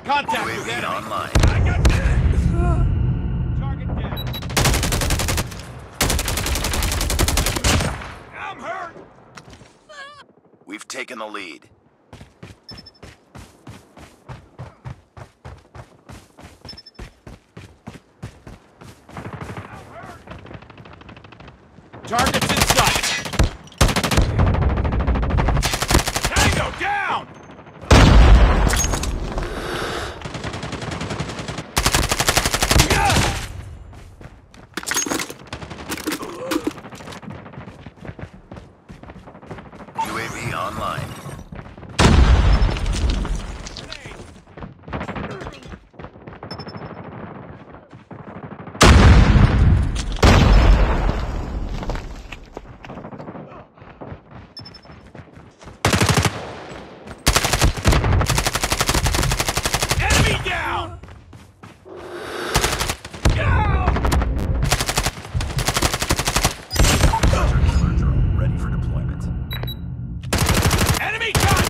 Contact with UAV enemy. online. I got this. Target down. I'm hurt. We've taken the lead. Target's in sight. Tango down. UAV online. Enemy down. Hunter killer drone ready for deployment. Enemy con.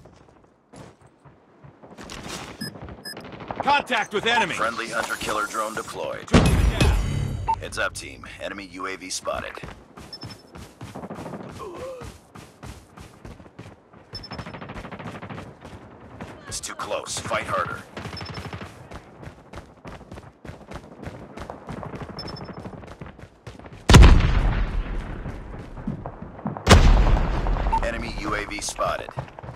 Contact with enemy. Friendly hunter killer drone deployed. Target down. Heads up, team. Enemy UAV spotted. It's too close. Fight harder. Enemy UAV spotted.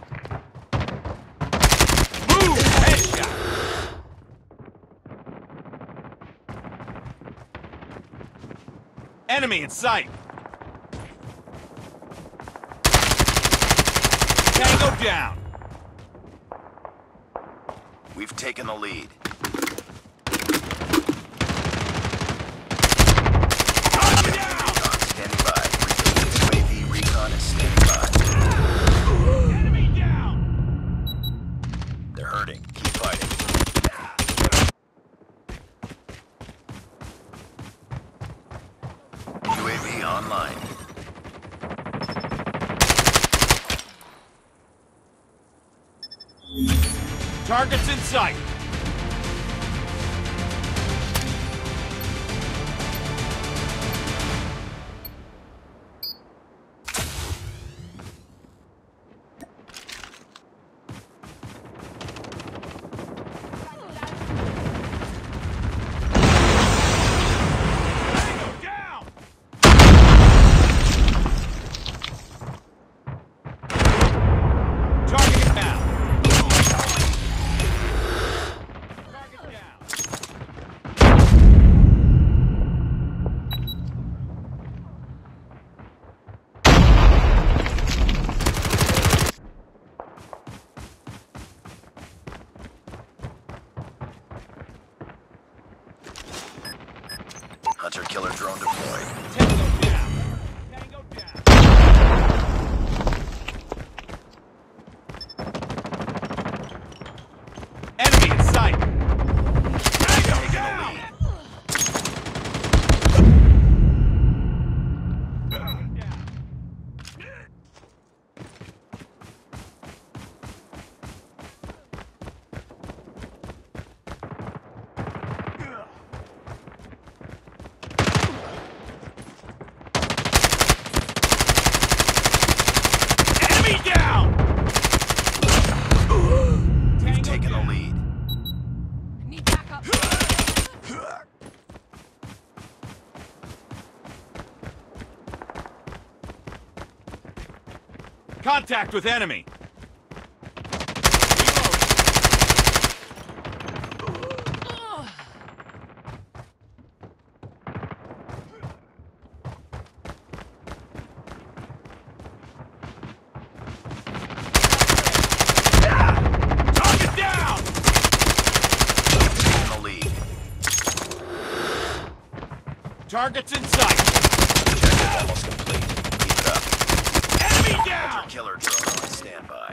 Move. Headshot. Enemy in sight. Tango down. We've taken the lead. Target down. Recon standing by. UAV recon is standing by. Enemy down. They're hurting. Keep fighting. UAV online. Target's in sight. Tango down. Target down. Target down. Hunter killer drone deployed. Tango down. Tango down. Enemy in sight. Tango down. Enemy down. We've taken the lead. Need backup. Contact with enemy. Target down. Taking the lead. Target's in sight. Objective almost complete. Keep it up. Enemy down. Killer drone on standby.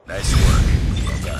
Nice work. Well done.